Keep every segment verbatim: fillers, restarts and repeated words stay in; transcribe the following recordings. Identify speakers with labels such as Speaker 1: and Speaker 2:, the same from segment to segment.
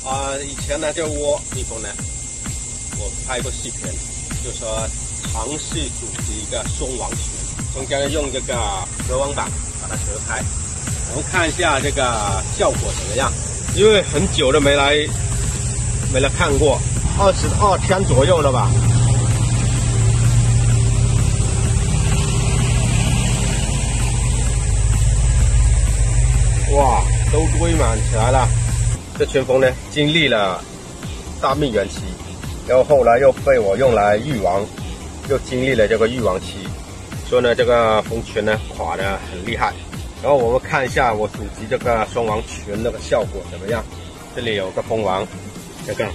Speaker 1: 啊、呃，以前呢，这窝蜜蜂呢，我拍过视频，就说尝试组织一个双网群，中间用这个隔网板把它隔开，然后看一下这个效果怎么样。因为很久都没来没来看过，二十二天左右了吧。哇，都堆满起来了。这群蜂呢，经历了大蜜源期，然后后来又被我用来育王，又经历了这个育王期，所以呢，这个蜂群呢垮得很厉害。然后我们看一下我组织这个双王群那个效果怎么样。这里有个蜂王，这个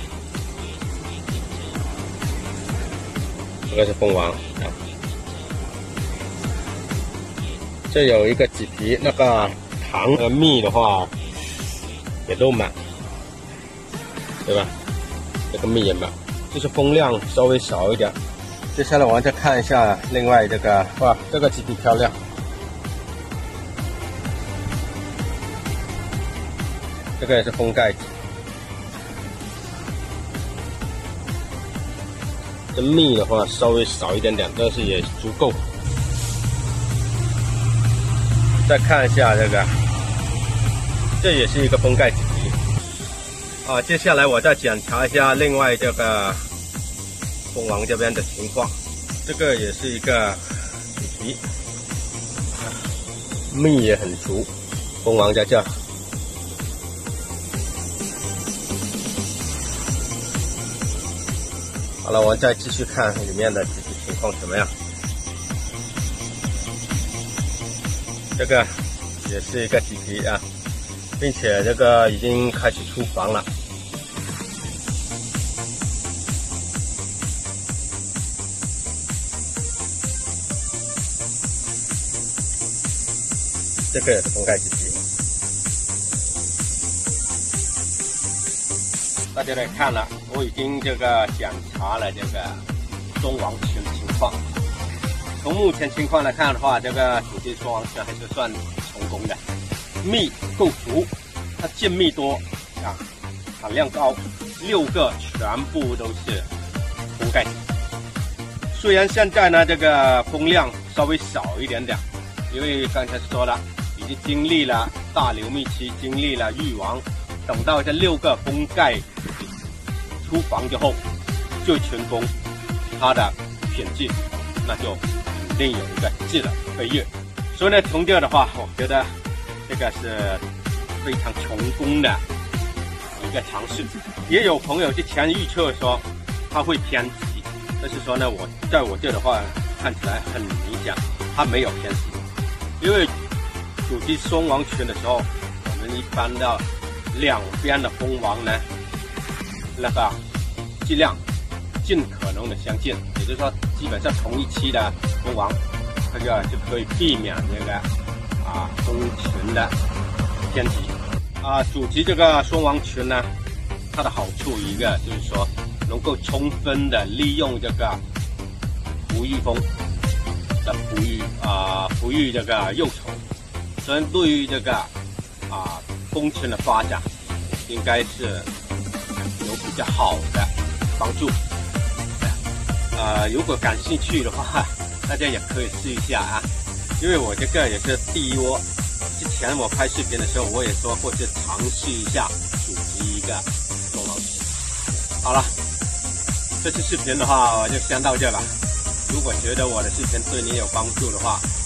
Speaker 1: 这个是蜂王啊。这有一个麂皮，那个糖和蜜的话也都满，对吧？这个蜜也满，就是蜂量稍微少一点。接下来我们再看一下另外这个，哇，这个麂皮漂亮。这个也是蜂盖子，这蜜的话稍微少一点点，但是也足够。再看一下这个，这也是一个蜂盖子皮啊。接下来我再检查一下另外这个蜂王这边的情况，这个也是一个麂皮，蜜也很足，蜂王在这。好了，我们再继续看里面的麂皮情况怎么样。这个也是一个麂皮啊，并且这个已经开始出房了。这个也是蜂盖子皮。大家来看了，我已经这个检查了这个双王群情况。从目前情况来看的话，这个组织双王群还是算成功的，蜜够足，它见蜜多啊，产量高，六个全部都是蜂盖子。虽然现在呢这个蜂量稍微少一点点，因为刚才说了，已经经历了大流蜜期，经历了育王。等到这六个蜂盖出房之后，这群蜂它的品质那就肯定有一个质的飞跃。所以呢，从这的话，我觉得这个是非常成功的一个尝试。也有朋友之前预测说它会偏激，但是说呢，我在我这的话看起来很明显，它没有偏激。因为组织双王群的时候，我们一般的两边的蜂王呢，那个质量尽可能的相近，也就是说，基本上同一期的蜂王，这个就可以避免这个啊蜂群的偏激。啊，组织这个双王群呢，它的好处一个就是说，能够充分的利用这个哺育蜂的哺育啊哺育这个幼虫，所以对于这个啊蜂群的发展应该是有比较好的帮助。呃，如果感兴趣的话，大家也可以试一下啊，因为我这个也是第一窝。之前我拍视频的时候，我也说过是尝试一下组织一个双王群。好了，这次视频的话我就先到这吧。如果觉得我的视频对你有帮助的话，